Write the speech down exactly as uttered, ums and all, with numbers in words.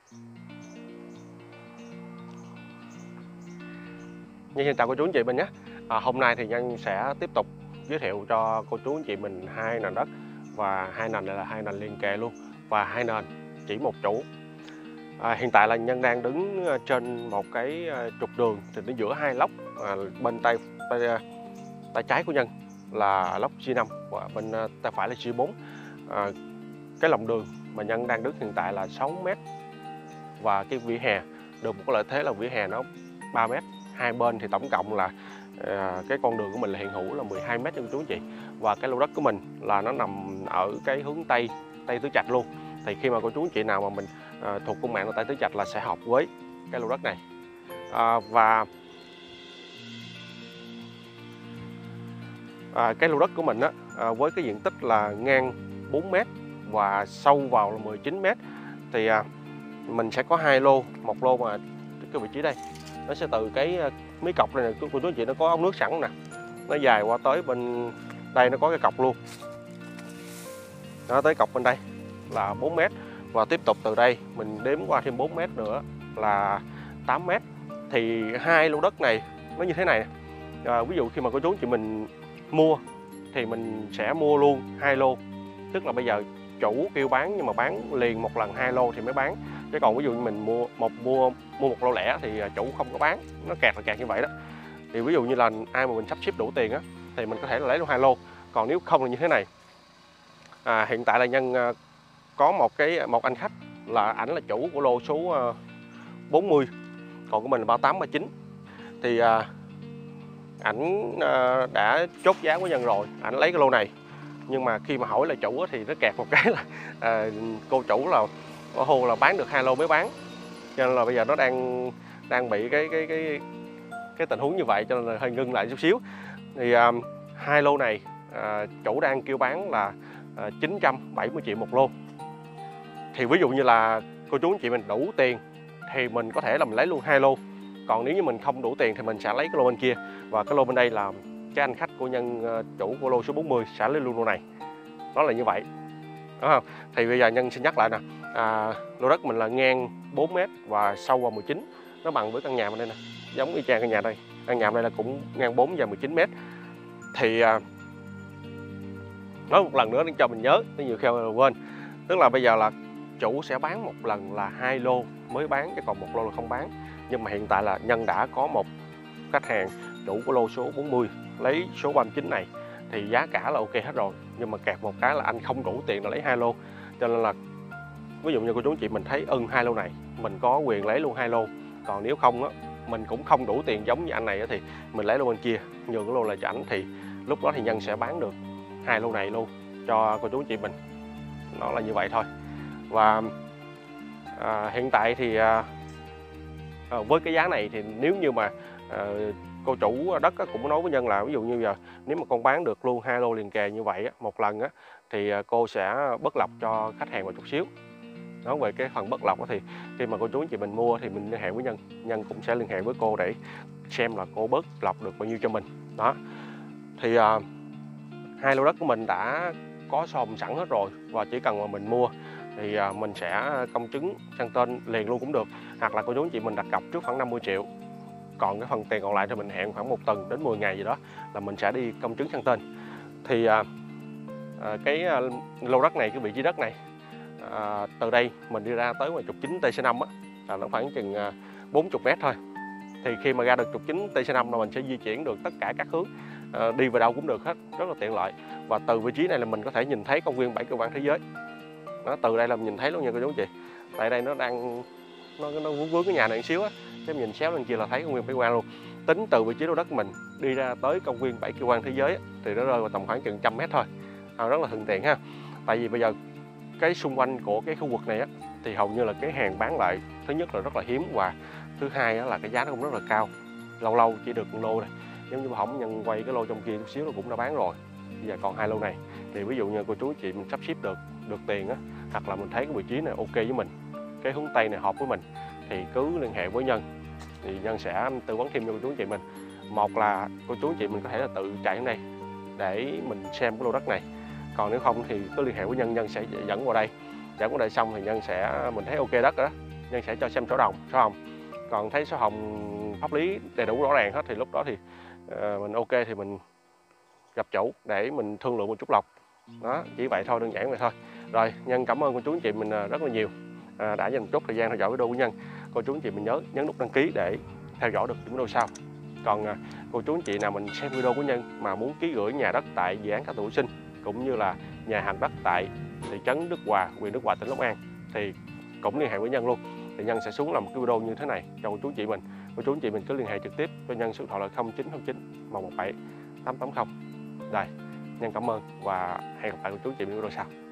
Nhân xin chào cô chú anh chị mình nhé. À, hôm nay thì Nhân sẽ tiếp tục giới thiệu cho cô chú anh chị mình hai nền đất, và hai nền này là hai nền liền kề luôn, và hai nền chỉ một chủ. À, hiện tại là Nhân đang đứng trên một cái trục đường thì nó giữa hai lốc, à, bên tay, tay tay trái của Nhân là lốc G năm và bên tay phải là G bốn. À, cái lòng đường mà Nhân đang đứng hiện tại là sáu mét, và cái vỉa hè được một cái lợi thế là vỉa hè nó ba mét. Hai bên thì tổng cộng là à, cái con đường của mình là hiện hữu là mười hai mét nha cô chú anh chị. Và cái lô đất của mình là nó nằm ở cái hướng Tây Tây Tứ Trạch luôn. Thì khi mà cô chú anh chị nào mà mình à, thuộc cung mạng là Tây Tứ Trạch là sẽ hợp với cái lô đất này. à, Và à, cái lô đất của mình á, à, với cái diện tích là ngang bốn mét và sâu vào là mười chín mét, thì à, mình sẽ có hai lô. Một lô mà cái vị trí đây nó sẽ từ cái mí cọc này nè cô chú anh chị, nó có ống nước sẵn nè, nó dài qua tới bên đây, nó có cái cọc luôn đó, tới cọc bên đây là bốn mét, và tiếp tục từ đây mình đếm qua thêm bốn mét nữa là tám mét. Thì hai lô đất này nó như thế này nè. À, ví dụ khi mà cô chú anh chị mình mua thì mình sẽ mua luôn hai lô, tức là bây giờ chủ kêu bán nhưng mà bán liền một lần hai lô thì mới bán. Chứ còn ví dụ như mình mua một mua mua một lô lẻ thì chủ không có bán, nó kẹt là kẹt như vậy đó. Thì ví dụ như là ai mà mình sắp xếp đủ tiền á thì mình có thể là lấy luôn hai lô, còn nếu không là như thế này. À, hiện tại là Nhân có một cái một anh khách là ảnh là chủ của lô số bốn mươi, còn của mình là ba tám ba chín. Thì à, ảnh à, đã chốt giá của Nhân rồi, ảnh lấy cái lô này. Nhưng mà khi mà hỏi là chủ á, thì nó kẹt một cái là à, cô chủ là có hô là bán được hai lô mới bán, cho nên là bây giờ nó đang đang bị cái cái cái cái tình huống như vậy, cho nên là hơi ngưng lại chút xíu. Thì à, hai lô này à, chủ đang kêu bán là à, chín trăm bảy mươi triệu một lô. Thì ví dụ như là cô chú anh chị mình đủ tiền thì mình có thể là mình lấy luôn hai lô, còn nếu như mình không đủ tiền thì mình sẽ lấy cái lô bên kia. Và cái lô bên đây là cái anh khách của Nhân, chủ của lô số bốn mươi, sẽ lấy luôn lô này. Nó là như vậy, đúng không? Thì bây giờ Nhân xin nhắc lại nè, à, lô đất mình là ngang bốn mét và sâu vào mười chín, nó bằng với căn nhà bên đây nè, giống y chang căn nhà đây. Căn nhà bên đây là cũng ngang bốn và mười chín mét. Thì à, nói một lần nữa để cho mình nhớ, nếu nhiều khi quên, tức là bây giờ là chủ sẽ bán một lần là hai lô mới bán, chứ còn một lô là không bán. Nhưng mà hiện tại là Nhân đã có một khách hàng chủ của lô số bốn mươi lấy số ba mươi chín này thì giá cả là ok hết rồi, nhưng mà kẹt một cái là anh không đủ tiền là lấy hai lô. Cho nên là ví dụ như cô chú anh chị mình thấy ưng hai lô này, mình có quyền lấy luôn hai lô. Còn nếu không á, mình cũng không đủ tiền giống như anh này á, thì mình lấy lô bên kia, nhường cái lô lại cho ảnh. Thì lúc đó thì Nhân sẽ bán được hai lô này luôn cho cô chú anh chị mình. Nó là như vậy thôi. Và à, hiện tại thì à, à, với cái giá này thì nếu như mà à, cô chủ đất cũng nói với Nhân là ví dụ như giờ nếu mà con bán được luôn hai lô liền kề như vậy á, một lần á, thì cô sẽ bớt lọc cho khách hàng một chút xíu. Nói về cái phần bớt lọc thì khi mà cô chú anh chị mình mua thì mình liên hệ với Nhân, Nhân cũng sẽ liên hệ với cô để xem là cô bớt lọc được bao nhiêu cho mình. Đó. Thì à, hai lô đất của mình đã có sổ sẵn hết rồi, và chỉ cần mà mình mua thì à, mình sẽ công chứng sang tên liền luôn cũng được, hoặc là cô chú anh chị mình đặt cọc trước khoảng năm mươi triệu. Còn cái phần tiền còn lại thì mình hẹn khoảng một tuần đến mười ngày gì đó là mình sẽ đi công chứng sang tên. Thì à, à, cái à, lô đất này, cái vị trí đất này, à, từ đây mình đi ra tới ngoài trục chính T C năm á, là nó khoảng chừng à, bốn mươi mét thôi. Thì khi mà ra được trục chính T C năm là mình sẽ di chuyển được tất cả các hướng, à, đi về đâu cũng được hết, rất là tiện lợi. Và từ vị trí này là mình có thể nhìn thấy công viên bảy cơ quan thế giới. Nó từ đây là mình nhìn thấy luôn nha cô chú anh chị. Tại đây nó đang nó nó vướng vướng cái nhà này một xíu á, cái nhìn xéo lên kia là thấy công viên bảy cơ quan luôn. Tính từ vị trí lô đất của mình đi ra tới công viên bảy cơ quan thế giới á, thì nó rơi vào tầm khoảng chừng trăm mét thôi, à, rất là thuận tiện ha. Tại vì bây giờ cái xung quanh của cái khu vực này á, thì hầu như là cái hàng bán lại, thứ nhất là rất là hiếm, và thứ hai á, là cái giá nó cũng rất là cao. Lâu lâu chỉ được một lô này, giống như hỏng Nhân quay cái lô trong kia chút xíu là cũng đã bán rồi. Bây giờ còn hai lô này, thì ví dụ như cô chú chị mình sắp xếp được được tiền á, hoặc là mình thấy cái vị trí này ok với mình, cái hướng Tây này hợp với mình, thì cứ liên hệ với Nhân, thì Nhân sẽ tư vấn thêm cho cô chú chị mình. Một là cô chú chị mình có thể là tự chạy đến đây để mình xem cái lô đất này, còn nếu không thì cứ liên hệ với Nhân, Nhân sẽ dẫn qua đây, dẫn qua đây xong thì Nhân sẽ mình thấy ok đất rồi đó, Nhân sẽ cho xem sổ đồng, sổ hồng. Còn thấy sổ hồng pháp lý đầy đủ rõ ràng hết thì lúc đó thì uh, mình ok thì mình gặp chủ để mình thương lượng một chút lọc. Đó, chỉ vậy thôi, đơn giản vậy thôi. Rồi, Nhân cảm ơn cô chú anh chị mình rất là nhiều à, đã dành một chút thời gian theo dõi video của Nhân. Cô chú anh chị mình nhớ nhấn nút đăng ký để theo dõi được những video sau. Còn à, cô chú anh chị nào mình xem video của Nhân mà muốn ký gửi nhà đất tại dự án Cát Tường Phú Sinh cũng như là nhà hàng đất tại thị trấn Đức Hòa, huyện Đức Hòa, tỉnh Long An thì cũng liên hệ với Nhân luôn. Thì Nhân sẽ xuống làm một cái video như thế này cho cô chú anh chị mình. Cô chú anh chị mình cứ liên hệ trực tiếp cho Nhân số điện thoại là không chín không chín một một bảy tám tám không. Đây, Nhân cảm ơn và hẹn gặp lại cô chú anh chị mình video sau.